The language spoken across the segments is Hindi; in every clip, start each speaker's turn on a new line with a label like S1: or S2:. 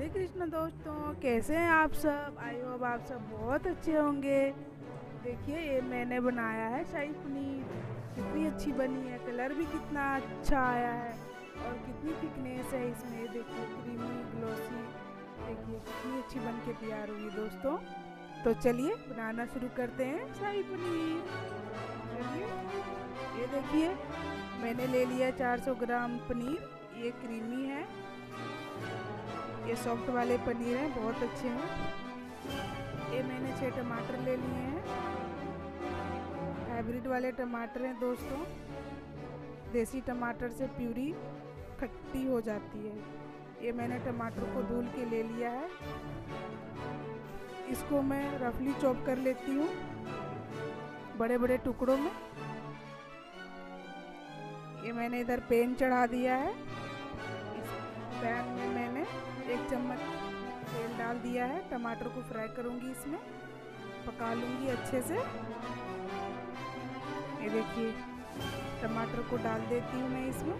S1: हरे कृष्ण दोस्तों, कैसे हैं आप सब। आई होप आप सब बहुत अच्छे होंगे। देखिए ये मैंने बनाया है शाही पनीर। कितनी अच्छी बनी है, कलर भी कितना अच्छा आया है और कितनी थिकनेस है इसमें। देखिए क्रीमी ग्लोसी, देखिए कितनी अच्छी बन के तैयार हुई दोस्तों। तो चलिए बनाना शुरू करते हैं शाही पनीर। चलिए ये देखिए मैंने ले लिया 400 ग्राम पनीर। ये क्रीमी है, ये सॉफ्ट वाले पनीर हैं, बहुत अच्छे हैं। ये मैंने 6 टमाटर ले लिए हैं। हाइब्रिड वाले टमाटर हैं दोस्तों। देसी टमाटर से प्यूरी खट्टी हो जाती है। ये मैंने टमाटर को धुल के ले लिया है। इसको मैं रफली चॉप कर लेती हूँ बड़े बड़े टुकड़ों में। ये मैंने इधर पैन चढ़ा दिया है। इस पैन में मैंने 1 चम्मच तेल डाल दिया है। टमाटर को फ्राई करूंगी, इसमें पका लूंगी अच्छे से। ये देखिए टमाटर को डाल देती हूँ मैं इसमें।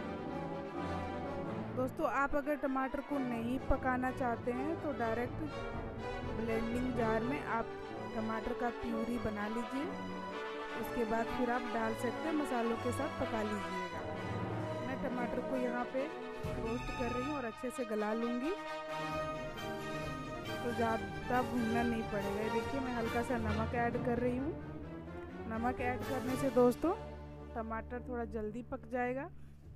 S1: दोस्तों आप अगर टमाटर को नहीं पकाना चाहते हैं तो डायरेक्ट ब्लेंडिंग जार में आप टमाटर का प्यूरी बना लीजिए। उसके बाद फिर आप डाल सकते हैं, मसालों के साथ पका लीजिएगा। मैं टमाटर को यहाँ पे रोस्ट कर रही हूँ और अच्छे से गला लूँगी, तो ज़्यादा भूनना नहीं पड़ेगा। देखिए मैं हल्का सा नमक ऐड कर रही हूँ। नमक ऐड करने से दोस्तों टमाटर थोड़ा जल्दी पक जाएगा।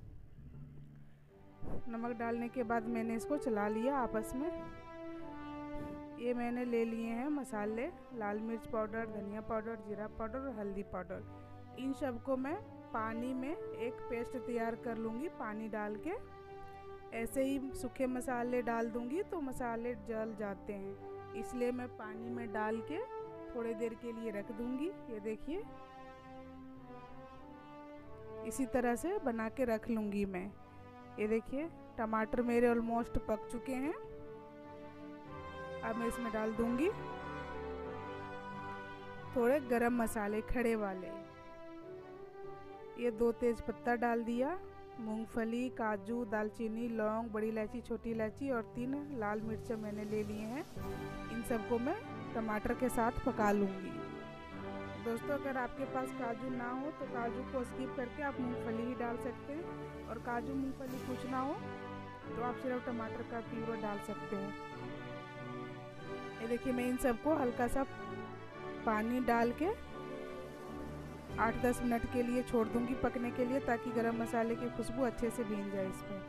S1: नमक डालने के बाद मैंने इसको चला लिया आपस में। ये मैंने ले लिए हैं मसाले, लाल मिर्च पाउडर, धनिया पाउडर, जीरा पाउडर और हल्दी पाउडर। इन सब को मैं पानी में एक पेस्ट तैयार कर लूँगी पानी डाल के। ऐसे ही सूखे मसाले डाल दूँगी तो मसाले जल जाते हैं, इसलिए मैं पानी में डाल के थोड़ी देर के लिए रख दूँगी। ये देखिए इसी तरह से बना के रख लूँगी मैं। ये देखिए टमाटर मेरे ऑलमोस्ट पक चुके हैं। अब मैं इसमें डाल दूंगी थोड़े गरम मसाले खड़े वाले। ये 2 तेज पत्ता डाल दिया, मूंगफली, काजू, दालचीनी, लौंग, बड़ी इलायची, छोटी इलायची और 3 लाल मिर्च मैंने ले लिए हैं। इन सबको मैं टमाटर के साथ पका लूँगी। दोस्तों अगर आपके पास काजू ना हो तो काजू को स्किप करके आप मूंगफली ही डाल सकते हैं, और काजू मूंगफली कुछ ना हो तो आप सिर्फ टमाटर का प्यूरी डाल सकते हैं। ये देखिए मैं इन सबको हल्का सा पानी डाल के 8-10 मिनट के लिए छोड़ दूंगी पकने के लिए, ताकि गरम मसाले की खुशबू अच्छे से भीन जाए इसमें।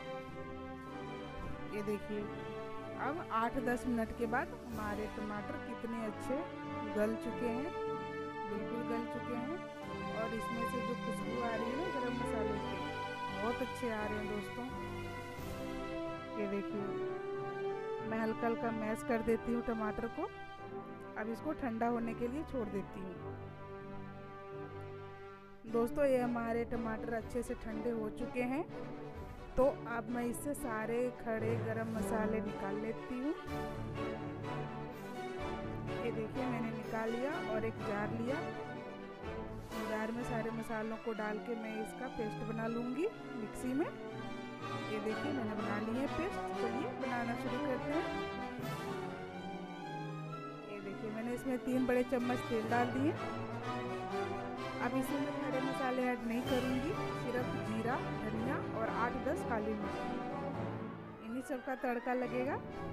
S1: ये देखिए अब 8-10 मिनट के बाद हमारे टमाटर कितने अच्छे गल चुके हैं, बिल्कुल गल चुके हैं। और इसमें से जो खुशबू आ रही है ना गरम मसाले की, बहुत अच्छे आ रहे हैं दोस्तों। ये देखिए मैं हल्का हल्का मैश कर देती हूँ टमाटर को। अब इसको ठंडा होने के लिए छोड़ देती हूँ। दोस्तों ये हमारे टमाटर अच्छे से ठंडे हो चुके हैं, तो अब मैं इससे सारे खड़े गरम मसाले निकाल लेती हूँ। ये देखिए मैंने निकाल लिया और एक जार लिया। जार में सारे मसालों को डाल के मैं इसका पेस्ट बना लूँगी मिक्सी में। ये देखिए मैंने बना ली है पेस्ट। चलिए बनाना शुरू करते हैं। ये देखिए मैंने इसमें 3 बड़े चम्मच तेल डाल दिए। अब इसमें मैं खड़े मसाले ऐड नहीं करूँगी, सिर्फ जीरा, धनिया और 8-10 काली मिर्च, इन्हीं सब का तड़का लगेगा।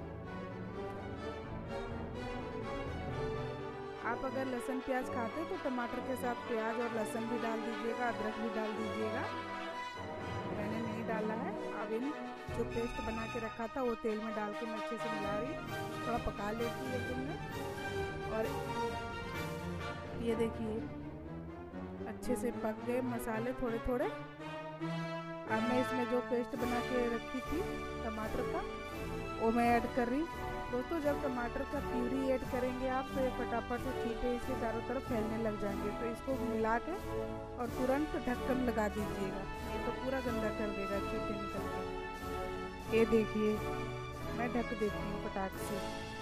S1: आप अगर लहसुन प्याज खाते हैं तो टमाटर के साथ प्याज और लहसुन भी डाल दीजिएगा, अदरक भी डाल दीजिएगा। मैंने नहीं डाला है। अब इन जो पेस्ट बना के रखा था वो तेल में डाल के मैं अच्छे से मिला रही, थोड़ा पका लेती है तुमने। और ये देखिए अच्छे से पक गए मसाले थोड़े थोड़े। अब मैं इसमें जो पेस्ट बना के रखी थी टमाटर का वो मैं ऐड कर रही। दोस्तों जब टमाटर का प्यूरी ऐड करेंगे आप तो ये फटाफट से छींटे इसके चारों तरफ फैलने लग जाएंगे, तो इसको मिला के और तुरंत ढक्कन लगा दीजिएगा, ये तो पूरा गंदा कर देगा छींटे निकल के। ये देखिए मैं ढक देती हूँ फटाक से।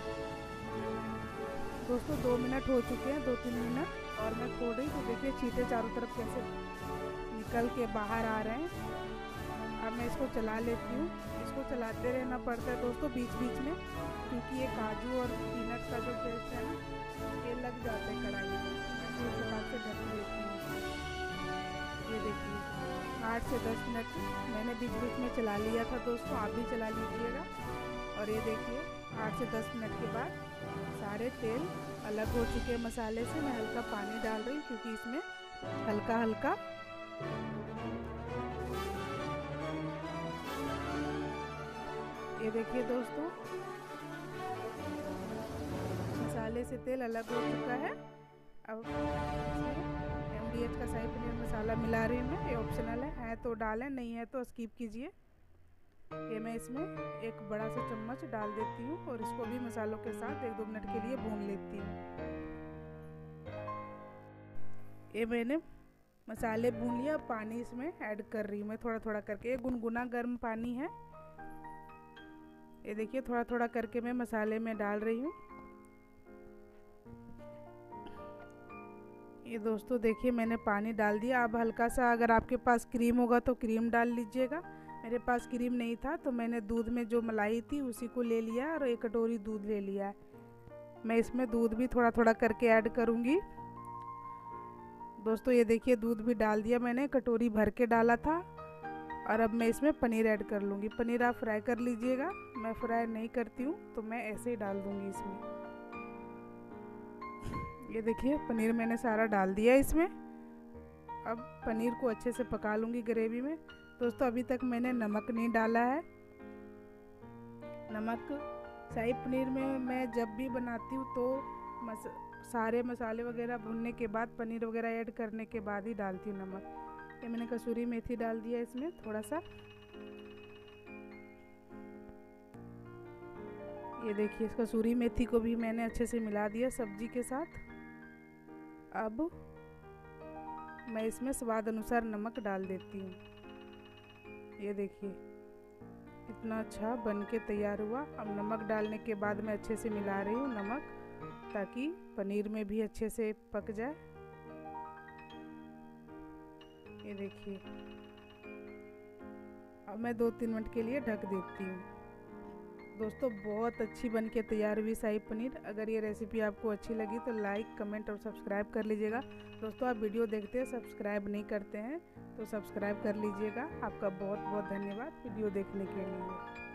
S1: दोस्तों 2 मिनट हो चुके हैं, 2-3 मिनट, और मैं खोल रही तो देखिए छींटे चारों तरफ कैसे निकल के बाहर आ रहे हैं। अब मैं इसको चला लेती हूँ। इसको चलाते रहना पड़ता है दोस्तों बीच बीच में, क्योंकि ये काजू और पीनट का जो पेस्ट है ना ये लग जाता है कढ़ाई में। तो उसके बाद से ढक लेती हूँ। ये देखिए 8 से 10 मिनट मैंने बीच बीच में चला लिया था दोस्तों, आप भी चला लीजिएगा। और ये देखिए 8 से 10 मिनट के बाद सारे तेल अलग हो चुके हैं मसाले से। मैं हल्का पानी डाल रही हूँ क्योंकि इसमें हल्का हल्का ये देखिए दोस्तों मसाले से तेल अलग हो चुका है। अब MDH का शाही पनीर मसाला मिला रही हूँ मैं, ये ऑप्शनल है तो डालें, नहीं है तो स्किप कीजिए। ये मैं इसमें एक बड़ा सा चम्मच डाल देती हूँ और इसको भी मसालों के साथ 1-2 मिनट के लिए भून लेती हूँ। ये मैंने मसाले भून लिया, पानी इसमें ऐड कर रही हूँ मैं थोड़ा थोड़ा करके। ये गुनगुना गर्म पानी है। ये देखिए थोड़ा थोड़ा करके मैं मसाले में डाल रही हूँ। ये दोस्तों देखिए मैंने पानी डाल दिया। अब हल्का सा अगर आपके पास क्रीम होगा तो क्रीम डाल लीजिएगा। मेरे पास क्रीम नहीं था तो मैंने दूध में जो मलाई थी उसी को ले लिया और 1 कटोरी दूध ले लिया है। मैं इसमें दूध भी थोड़ा थोड़ा करके ऐड करूँगी दोस्तों। ये देखिए दूध भी डाल दिया मैंने, कटोरी भर के डाला था। और अब मैं इसमें पनीर ऐड कर लूँगी। पनीर आप फ्राई कर लीजिएगा, मैं फ्राई नहीं करती हूँ तो मैं ऐसे ही डाल दूँगी इसमें। ये देखिए पनीर मैंने सारा डाल दिया इसमें। अब पनीर को अच्छे से पका लूँगी ग्रेवी में दोस्तों। अभी तक मैंने नमक नहीं डाला है। नमक शाही पनीर में मैं जब भी बनाती हूँ तो सारे मसाले वगैरह भूनने के बाद, पनीर वगैरह ऐड करने के बाद ही डालती हूँ नमक। ये मैंने कसूरी मेथी डाल दिया इसमें थोड़ा सा। ये देखिए इस कसूरी मेथी को भी मैंने अच्छे से मिला दिया सब्जी के साथ। अब मैं इसमें स्वाद अनुसार नमक डाल देती हूँ। ये देखिए कितना अच्छा बन के तैयार हुआ। अब नमक डालने के बाद मैं अच्छे से मिला रही हूँ नमक, ताकि पनीर में भी अच्छे से पक जाए। ये देखिए अब मैं 2-3 मिनट के लिए ढक देती हूँ दोस्तों। बहुत अच्छी बन के तैयार हुई शाही पनीर। अगर ये रेसिपी आपको अच्छी लगी तो लाइक, कमेंट और सब्सक्राइब कर लीजिएगा दोस्तों। आप वीडियो देखते हैं सब्सक्राइब नहीं करते हैं तो सब्सक्राइब कर लीजिएगा। आपका बहुत बहुत धन्यवाद वीडियो देखने के लिए।